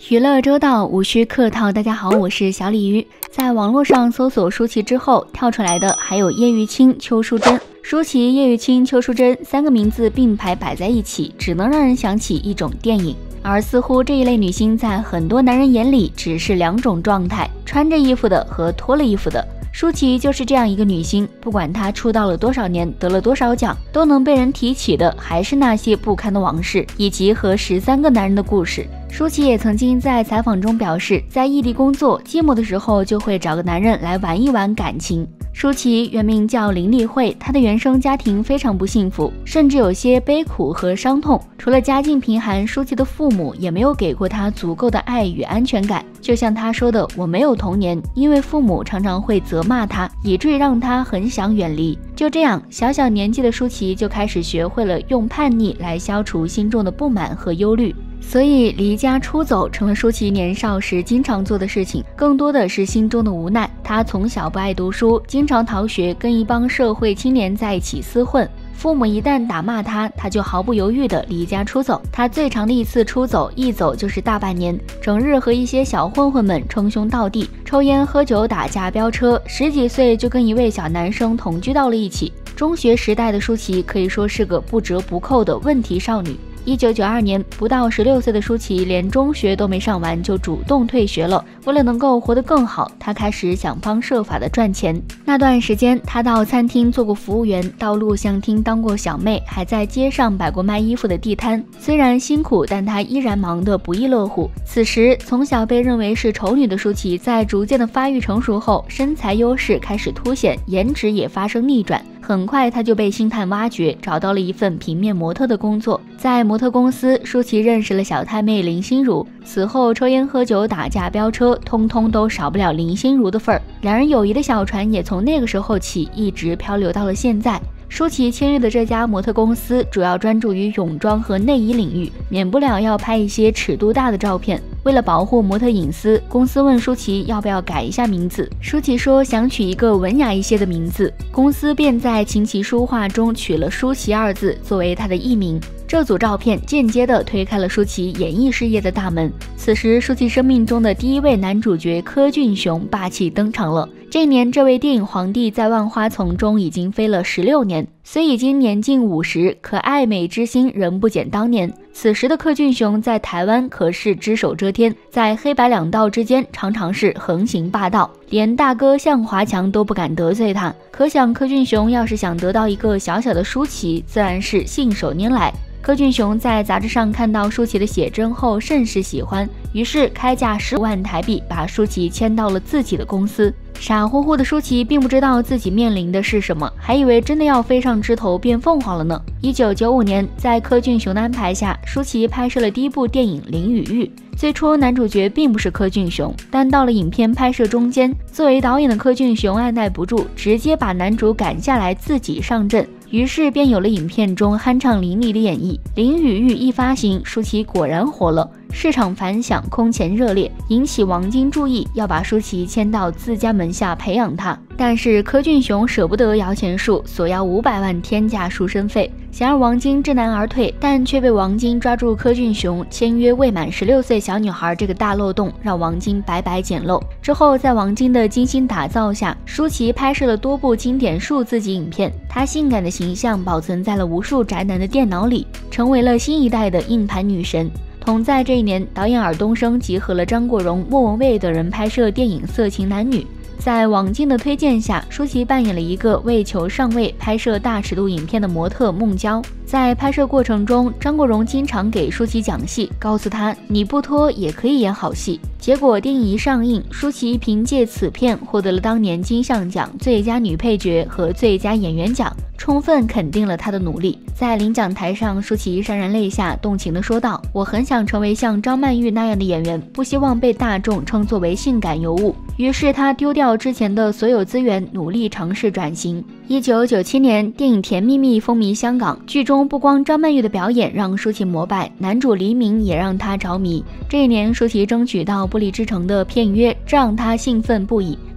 娱乐周到，无需客套。大家好，我是小鲤鱼。在网络上搜索舒淇之后，跳出来的还有叶玉卿、邱淑贞。舒淇、叶玉卿、邱淑贞三个名字并排摆在一起，只能让人想起一种电影。而似乎这一类女星在很多男人眼里只是两种状态：穿着衣服的和脱了衣服的。舒淇就是这样一个女星，不管她出道了多少年，得了多少奖，都能被人提起的还是那些不堪的往事，以及和13个男人的故事。舒淇也曾经在采访中表示，在异地工作寂寞的时候，就会找个男人来玩一玩感情。舒淇原名叫林丽慧，她的原生家庭非常不幸福，甚至有些悲苦和伤痛。除了家境贫寒，舒淇的父母也没有给过她足够的爱与安全感。就像她说的，我没有童年，因为父母常常会责骂她，以至于让她很想远离。就这样，小小年纪的舒淇就开始学会了用叛逆来消除心中的不满和忧虑。所以离家出走成了舒淇年少时经常做的事情，更多的是心中的无奈。她从小不爱读书，经常逃学，跟一帮社会青年在一起厮混。父母一旦打骂她，她就毫不犹豫地离家出走。她最长的一次出走，一走就是大半年，整日和一些小混混们称兄道弟，抽烟喝酒打架飙车，10几岁就跟一位小男生同居到了一起。中学时代的舒淇可以说是个不折不扣的问题少女。1992年，不到16岁的舒淇连中学都没上完就主动退学了。为了能够活得更好，她开始想方设法的赚钱。那段时间，她到餐厅做过服务员，到录像厅当过小妹，还在街上摆过卖衣服的地摊。虽然辛苦，但她依然忙得不亦乐乎。此时，从小被认为是丑女的舒淇，在逐渐的发育成熟后，身材优势开始凸显，颜值也发生逆转。很快，她就被星探挖掘，找到了一份平面模特的工作。在模特公司，舒淇认识了小太妹林心如。此后，抽烟喝酒打架飙车，通通都少不了林心如的份儿。两人友谊的小船也从那个时候起一直漂流到了现在。舒淇签约的这家模特公司主要专注于泳装和内衣领域，免不了要拍一些尺度大的照片。为了保护模特隐私，公司问舒淇要不要改一下名字。舒淇说想取一个文雅一些的名字，公司便在琴棋书画中取了舒淇2字作为她的艺名。这组照片间接地推开了舒淇演艺事业的大门。此时，舒淇生命中的第一位男主角柯俊雄霸气登场了。这年，这位电影皇帝在万花丛中已经飞了16年，虽已经年近50，可爱美之心仍不减当年。此时的柯俊雄在台湾可是只手遮天，在黑白两道之间常常是横行霸道，连大哥向华强都不敢得罪他。可想柯俊雄要是想得到一个小小的舒淇，自然是信手拈来。柯俊雄在杂志上看到舒淇的写真后甚是喜欢，于是开价15万台币把舒淇签到了自己的公司。傻乎乎的舒淇并不知道自己面临的是什么，还以为真的要飞上枝头变凤凰了呢。1995年，在柯俊雄的安排下，舒淇拍摄了第一部电影《林与玉》。最初男主角并不是柯俊雄，但到了影片拍摄中间，作为导演的柯俊雄按耐不住，直接把男主赶下来自己上阵。于是便有了影片中酣畅淋漓的演绎。《林与玉》一发行，舒淇果然火了，市场反响空前热烈，引起王晶注意，要把舒淇签到自家门下培养她。但是柯俊雄舍不得摇钱树，索要500万天价赎身费，想让王晶知难而退，但却被王晶抓住柯俊雄签约未满16岁小女孩这个大漏洞，让王晶白白捡漏。之后，在王晶的精心打造下，舒淇拍摄了多部经典数字级影片，她性感的形象保存在了无数宅男的电脑里，成为了新一代的硬盘女神。同在这一年，导演尔冬升集合了张国荣、莫文蔚等人拍摄电影《色情男女》。在王晶的推荐下，舒淇扮演了一个为求上位拍摄大尺度影片的模特孟娇。在拍摄过程中，张国荣经常给舒淇讲戏，告诉她你不脱也可以演好戏。结果电影一上映，舒淇凭借此片获得了当年金像奖最佳女配角和最佳演员奖，充分肯定了她的努力。在领奖台上，舒淇潸然泪下，动情地说道：我很想成为像张曼玉那样的演员，不希望被大众称作为性感尤物。于是她丢掉之前的所有资源，努力尝试转型。1997年，电影《甜蜜蜜》风靡香港，剧中不光张曼玉的表演让舒淇膜拜，男主黎明也让她着迷。这一年，舒淇争取到《不离之城》的片约，这让她兴奋不已。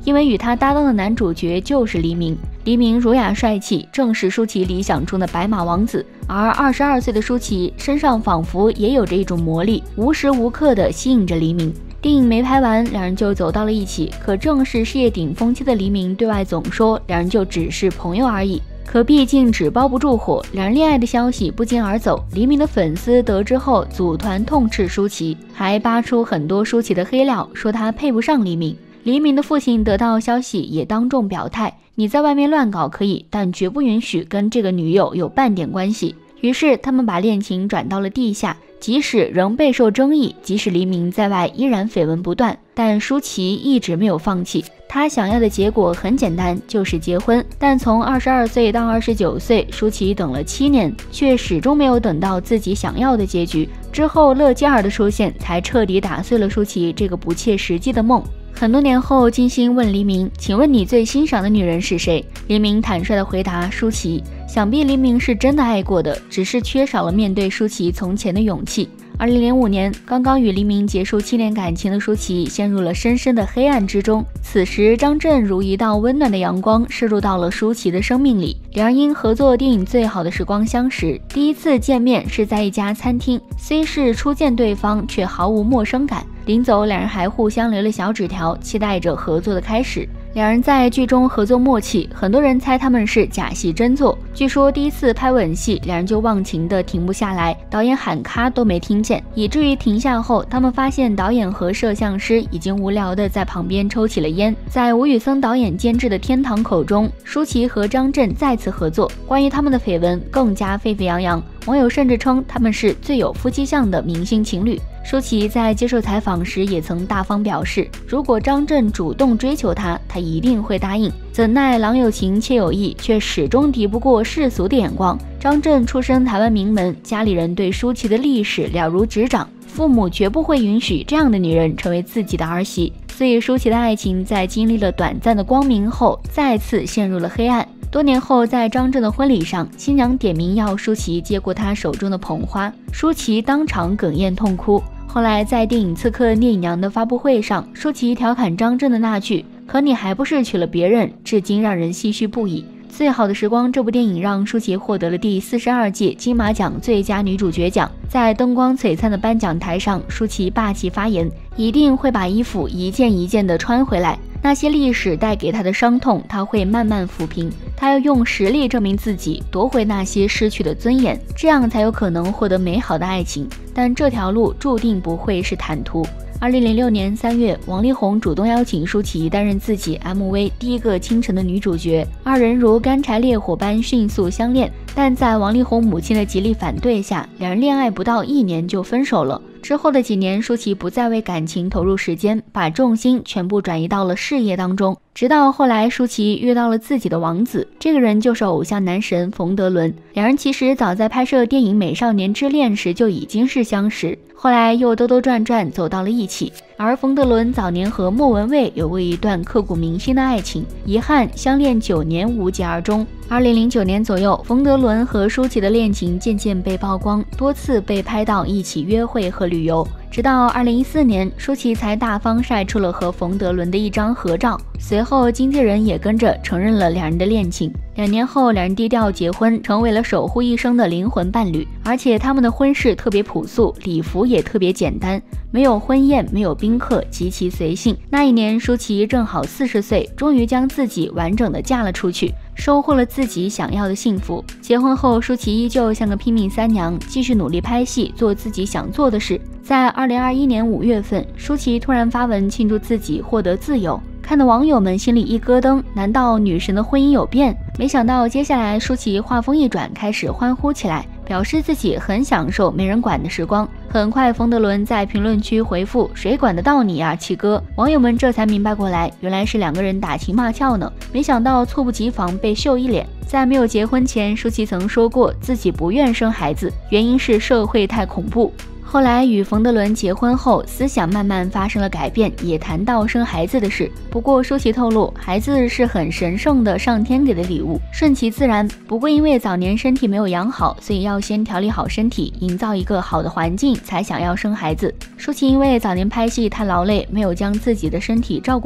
因为与他搭档的男主角就是黎明。黎明儒雅帅气，正是舒淇理想中的白马王子，而22岁的舒淇身上仿佛也有着一种魔力，无时无刻地吸引着黎明。电影没拍完，两人就走到了一起。可正是事业顶峰期的黎明对外总说两人就只是朋友而已。可毕竟纸包不住火，两人恋爱的消息不胫而走。黎明的粉丝得知后组团痛斥舒淇，还扒出很多舒淇的黑料，说她配不上黎明。黎明的父亲得到消息也当众表态，你在外面乱搞可以，但绝不允许跟这个女友有半点关系。于是他们把恋情转到了地下，即使仍备受争议，即使黎明在外依然绯闻不断，但舒淇一直没有放弃。她想要的结果很简单，就是结婚。但从22岁到29岁，舒淇等了7年，却始终没有等到自己想要的结局。之后乐基儿的出现，才彻底打碎了舒淇这个不切实际的梦。很多年后，金星问黎明，请问你最欣赏的女人是谁？黎明坦率地回答，舒淇。想必黎明是真的爱过的，只是缺少了面对舒淇从前的勇气。2005年，刚刚与黎明结束7年感情的舒淇陷入了深深的黑暗之中。此时，张震如一道温暖的阳光射入到了舒淇的生命里。两人因合作电影《最好的时光》相识，第一次见面是在一家餐厅，虽是初见对方，却毫无陌生感。临走，两人还互相留了小纸条，期待着合作的开始。两人在剧中合作默契，很多人猜他们是假戏真做。据说第一次拍吻戏，两人就忘情的停不下来，导演喊咔都没听见，以至于停下后，他们发现导演和摄像师已经无聊的在旁边抽起了烟。在吴宇森导演监制的《天堂口》中，舒淇和张震再次合作，关于他们的绯闻更加沸沸扬扬，网友甚至称他们是最有夫妻相的明星情侣。舒淇在接受采访时也曾大方表示，如果张震主动追求她，她一定会答应。怎奈郎有情妾有意，却始终敌不过世俗的眼光。张震出身台湾名门，家里人对舒淇的历史了如指掌，父母绝不会允许这样的女人成为自己的儿媳。所以舒淇的爱情在经历了短暂的光明后，再次陷入了黑暗。多年后，在张震的婚礼上，新娘点名要舒淇接过她手中的捧花，舒淇当场哽咽痛哭。后来在电影《刺客聂隐娘》的发布会上，舒淇调侃张震的那句“可你还不是娶了别人”，至今让人唏嘘不已。《最好的时光》这部电影让舒淇获得了第42届金马奖最佳女主角奖。在灯光璀璨的颁奖台上，舒淇霸气发言，一定会把衣服一件一件地穿回来。那些历史带给她的伤痛，她会慢慢抚平。她要用实力证明自己，夺回那些失去的尊严，这样才有可能获得美好的爱情。但这条路注定不会是坦途。2006年3月，王力宏主动邀请舒淇担任自己 MV《第一个清晨》的女主角，二人如干柴烈火般迅速相恋。但在王力宏母亲的极力反对下，两人恋爱不到1年就分手了。之后的几年，舒淇不再为感情投入时间，把重心全部转移到了事业当中。直到后来，舒淇遇到了自己的王子，这个人就是偶像男神冯德伦。两人其实早在拍摄电影《美少年之恋》时就已经是相识，后来又兜兜转转走到了一起。而冯德伦早年和莫文蔚有过一段刻骨铭心的爱情，遗憾相恋9年无疾而终。2009年左右，冯德伦和舒淇的恋情渐渐被曝光，多次被拍到一起约会和旅游。直到2014年，舒淇才大方晒出了和冯德伦的一张合照，随后经纪人也跟着承认了两人的恋情。2年后，两人低调结婚，成为了守护一生的灵魂伴侣。而且他们的婚事特别朴素，礼服也特别简单，没有婚宴，没有宾客，极其随性。那一年，舒淇正好40岁，终于将自己完整的嫁了出去，收获了自己想要的幸福。结婚后，舒淇依旧像个拼命三娘，继续努力拍戏，做自己想做的事。在2021年5月份，舒淇突然发文庆祝自己获得自由，看得网友们心里一咯噔，难道女神的婚姻有变？没想到接下来舒淇话锋一转，开始欢呼起来，表示自己很享受没人管的时光。很快，冯德伦在评论区回复：“谁管得到你啊，七哥！”网友们这才明白过来，原来是两个人打情骂俏呢。没想到猝不及防被秀一脸。在没有结婚前，舒淇曾说过自己不愿生孩子，原因是社会太恐怖。后来与冯德伦结婚后，思想慢慢发生了改变，也谈到生孩子的事。不过舒淇透露，孩子是很神圣的，上天给的礼物，顺其自然。不过因为早年身体没有养好，所以要先调理好身体，营造一个好的环境，才想要生孩子。舒淇因为早年拍戏太劳累，没有将自己的身体照顾好，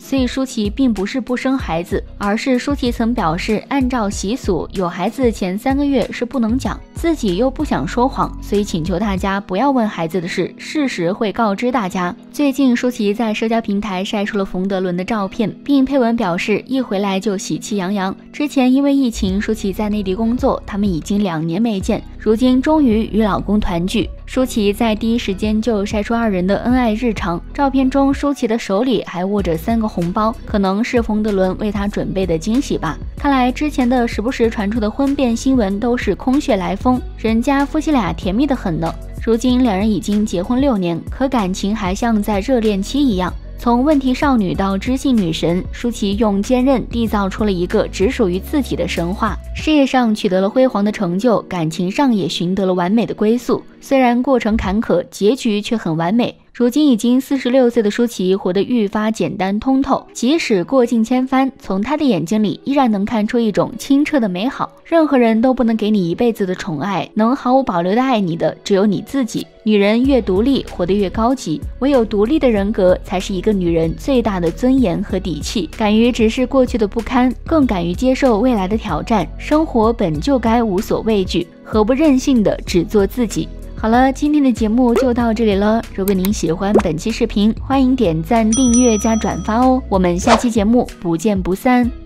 所以舒淇并不是不生孩子，而是舒淇曾表示，按照习俗，有孩子前3个月是不能讲，自己又不想说谎，所以请求大家不要问孩子的事，事实会告知大家。最近舒淇在社交平台晒出了冯德伦的照片，并配文表示一回来就喜气洋洋。之前因为疫情，舒淇在内地工作，他们已经2年没见，如今终于与老公团聚。舒淇在第一时间就晒出2人的恩爱日常，照片中舒淇的手里还握着3个红包，可能是冯德伦为她准备的惊喜吧。看来之前的时不时传出的婚变新闻都是空穴来风，人家夫妻俩甜蜜得很呢。如今2人已经结婚6年，可感情还像在热恋期一样。从问题少女到知性女神，舒淇用坚韧缔造出了一个只属于自己的神话。事业上取得了辉煌的成就，感情上也寻得了完美的归宿。虽然过程坎坷，结局却很完美。如今已经46岁的舒淇活得愈发简单通透，即使过尽千帆，从她的眼睛里依然能看出一种清澈的美好。任何人都不能给你一辈子的宠爱，能毫无保留的爱你的只有你自己。女人越独立，活得越高级，唯有独立的人格才是一个女人最大的尊严和底气。敢于直视过去的不堪，更敢于接受未来的挑战。生活本就该无所畏惧，何不任性的只做自己。好了，今天的节目就到这里了。如果您喜欢本期视频，欢迎点赞、订阅加转发哦。我们下期节目不见不散。